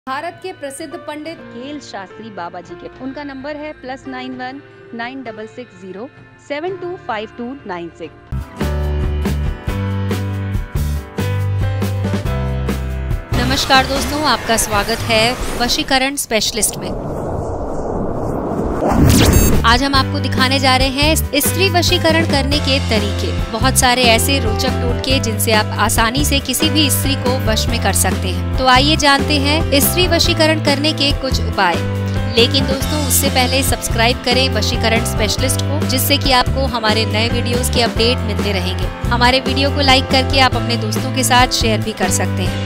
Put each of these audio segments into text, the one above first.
भारत के प्रसिद्ध पंडित खेल शास्त्री बाबा जी के उनका नंबर है +91 9660 725296। नमस्कार दोस्तों, आपका स्वागत है वशीकरण स्पेशलिस्ट में। आज हम आपको दिखाने जा रहे हैं स्त्री वशीकरण करने के तरीके। बहुत सारे ऐसे रोचक टोटके जिनसे आप आसानी से किसी भी स्त्री को वश में कर सकते हैं। तो आइए जानते हैं स्त्री वशीकरण करने के कुछ उपाय। लेकिन दोस्तों, उससे पहले सब्सक्राइब करें वशीकरण स्पेशलिस्ट को, जिससे कि आपको हमारे नए वीडियोस के अपडेट मिलते रहेंगे। हमारे वीडियो को लाइक करके आप अपने दोस्तों के साथ शेयर भी कर सकते हैं।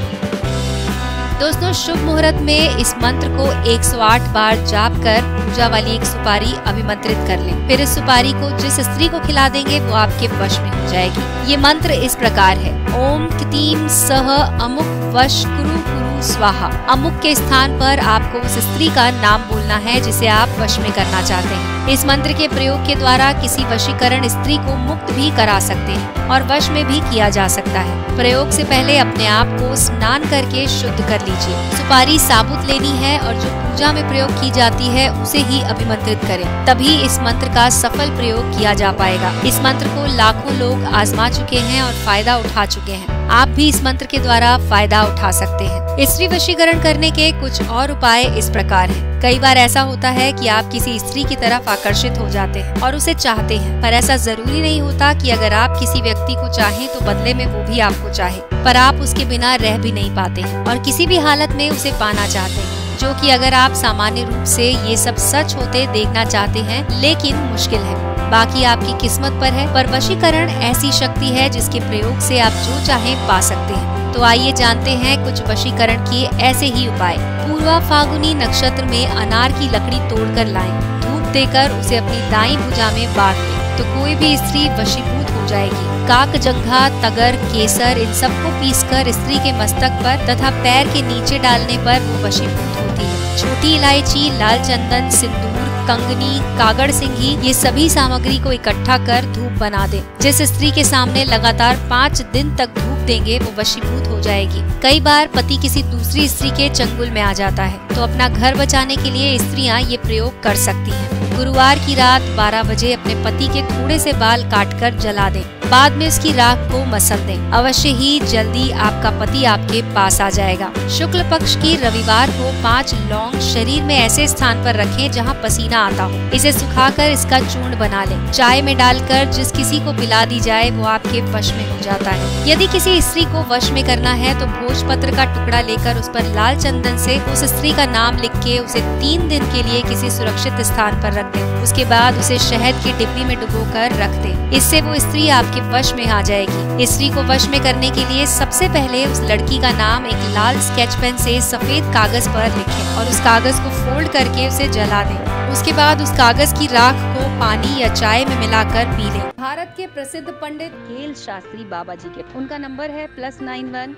दोस्तों, शुभ मुहूर्त में इस मंत्र को 108 बार जाप कर पूजा वाली एक सुपारी अभिमंत्रित कर लें। फिर इस सुपारी को जिस स्त्री को खिला देंगे वो आपके वश में हो जाएगी। ये मंत्र इस प्रकार है: ओम क्लीं सह अमुक वश कुरु कुरु स्वाहा। अमुक के स्थान पर आपको उस स्त्री का नाम बोलना है जिसे आप वश में करना चाहते हैं। इस मंत्र के प्रयोग के द्वारा किसी वशीकरण स्त्री को मुक्त भी करा सकते हैं और वश में भी किया जा सकता है। प्रयोग से पहले अपने आप को स्नान करके शुद्ध कर लीजिए। सुपारी साबुत लेनी है और जो पूजा में प्रयोग की जाती है उसे ही अभिमंत्रित करें, तभी इस मंत्र का सफल प्रयोग किया जा पाएगा। इस मंत्र को लाखों लोग आजमा चुके हैं और फायदा उठा चुके हैं। आप भी इस मंत्र के द्वारा फायदा उठा सकते हैं। स्त्री वशीकरण करने के कुछ और उपाय इस प्रकार हैं। कई बार ऐसा होता है कि आप किसी स्त्री की तरफ आकर्षित हो जाते हैं और उसे चाहते हैं, पर ऐसा जरूरी नहीं होता कि अगर आप किसी व्यक्ति को चाहें तो बदले में वो भी आपको चाहे, पर आप उसके बिना रह भी नहीं पाते हैं और किसी भी हालत में उसे पाना चाहते हैं, जो कि अगर आप सामान्य रूप से ये सब सच होते देखना चाहते हैं, लेकिन मुश्किल है। बाकी आपकी किस्मत पर है। पर वशीकरण ऐसी शक्ति है जिसके प्रयोग से आप जो चाहें पा सकते हैं। तो आइए जानते हैं कुछ वशीकरण के ऐसे ही उपाय। पूर्वा फागुनी नक्षत्र में अनार की लकड़ी तोड़कर लाएं, धूप देकर उसे अपनी दाईं भुजा में बांध दें, तो कोई भी स्त्री वशीभूत हो जाएगी। काक जंघा, तगर, केसर इन सबको पीसकर स्त्री के मस्तक पर तथा पैर के नीचे डालने पर वो वशीभूत होती है। छोटी इलायची, लाल चंदन, सिंदूर, कंगनी, कागड़ सिंघी, ये सभी सामग्री को इकट्ठा कर धूप बना दें। जिस स्त्री के सामने लगातार 5 दिन तक धूप देंगे वो वशीभूत हो जाएगी। कई बार पति किसी दूसरी स्त्री के चंगुल में आ जाता है, तो अपना घर बचाने के लिए स्त्रियां ये प्रयोग कर सकती हैं। गुरुवार की रात 12 बजे अपने पति के थोड़े से बाल काटकर जला दें, बाद में उसकी राख को मसल दें। अवश्य ही जल्दी आपका पति आपके पास आ जाएगा। शुक्ल पक्ष की रविवार को 5 लौंग शरीर में ऐसे स्थान पर रखें जहां पसीना आता हो। इसे सुखाकर इसका चूर्ण बना लें। चाय में डालकर जिस किसी को पिला दी जाए वो आपके वश में हो जाता है। यदि किसी स्त्री को वश में करना है तो भोजपत्र का टुकड़ा लेकर उस पर लाल चंदन से उस स्त्री का नाम लिख के उसे 3 दिन के लिए किसी सुरक्षित स्थान पर रख दें। उसके बाद उसे शहद की डिब्बी में डुबोकर रख दें। इससे वो स्त्री आपके वश में आ जाएगी। स्त्री को वश में करने के लिए सबसे पहले उस लड़की का नाम एक लाल स्केच पेन से सफेद कागज पर लिखें और उस कागज को फोल्ड करके उसे जला दें। उसके बाद उस कागज की राख को पानी या चाय में मिलाकर पी लें। भारत के प्रसिद्ध पंडित खेल शास्त्री बाबा जी के उनका नंबर है +91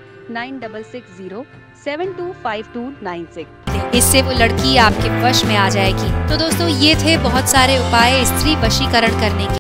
9660 725296। इससे वो लड़की आपके वश में आ जाएगी। तो दोस्तों, ये थे बहुत सारे उपाय स्त्री वशीकरण करने के।